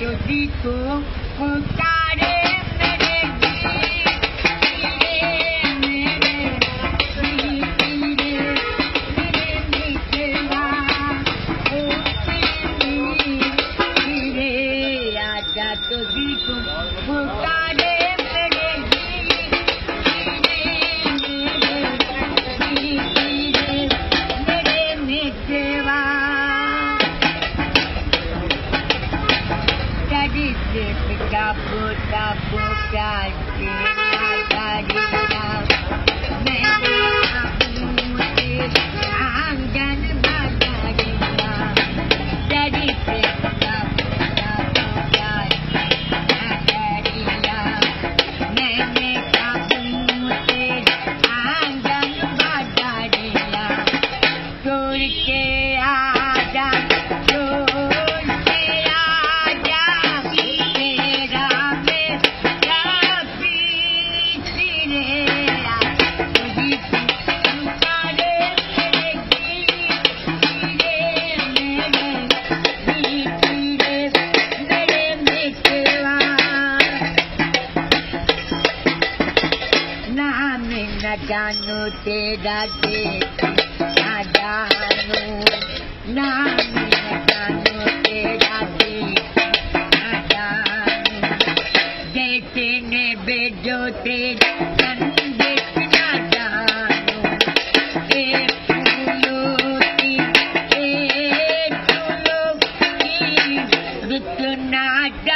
तुझी को पुकारे मेरे तुझी को पुकारे Tapu tapu kaji nagariya, mere abute angan bagariya. Jadi tapu tapu kaji nagariya, mere abute angan bagariya. Chor ke aaja. जानो तेरा देश ना जानो ना जानो तेरा देश ना जानो जैसे ने बेजो तेरा संदेश ना जानो एक फूलों की रुत ना